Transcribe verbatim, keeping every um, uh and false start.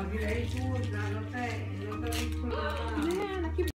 Mira, ahí tú, no te, no te he dicho nada.